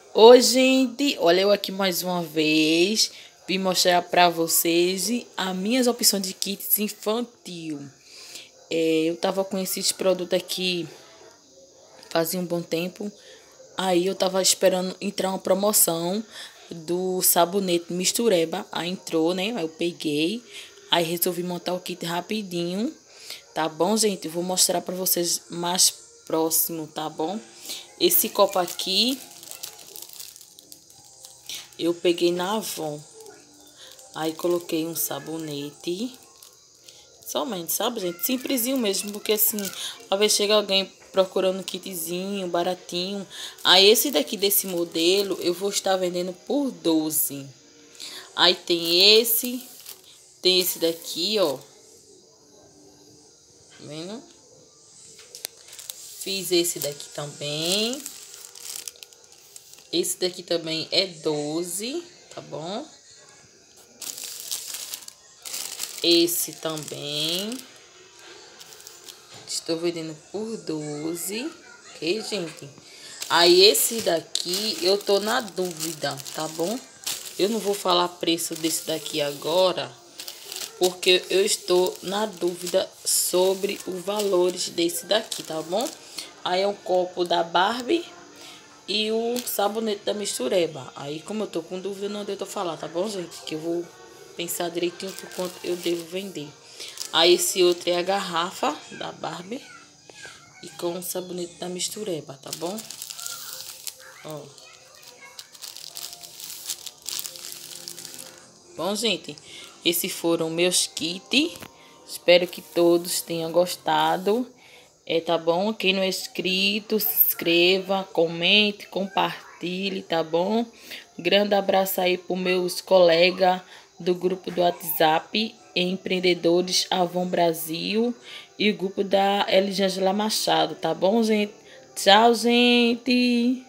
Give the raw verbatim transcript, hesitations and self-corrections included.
Oi, gente! Olha eu aqui mais uma vez. Vim mostrar pra vocês as minhas opções de kits infantil. É, eu tava com esses produtos aqui fazia um bom tempo. Aí eu tava esperando entrar uma promoção do sabonete Mistureba. Aí entrou, né? Aí eu peguei. Aí resolvi montar o kit rapidinho. Tá bom, gente? Eu vou mostrar pra vocês mais próximo, tá bom? Esse copo aqui eu peguei na Avon. Aí coloquei um sabonete. Somente, sabe, gente? Simplesinho mesmo, porque assim, às vezes chega alguém procurando um kitzinho, baratinho. Aí esse daqui desse modelo eu vou estar vendendo por doze. Aí tem esse, tem esse daqui, ó. Tá vendo? Fiz esse daqui também. Esse daqui também é doze, tá bom? Esse também. Estou vendendo por doze, ok, gente? Aí esse daqui eu tô na dúvida, tá bom? Eu não vou falar preço desse daqui agora, porque eu estou na dúvida sobre os valores desse daqui, tá bom? Aí é um copo da Barbie e o sabonete da Mistureba. Aí, como eu tô com dúvida, não adianta eu falar, tá bom, gente? Que eu vou pensar direitinho por quanto eu devo vender. Aí, esse outro é a garrafa da Barbie e com o sabonete da Mistureba, tá bom? Ó. Bom, gente, esses foram meus kits. Espero que todos tenham gostado. É, tá bom? Quem não é inscrito, se inscreva, comente, compartilhe, tá bom? Grande abraço aí para meus colegas do grupo do WhatsApp, Empreendedores Avon Brasil, e o grupo da Elisângela Machado, tá bom, gente? Tchau, gente!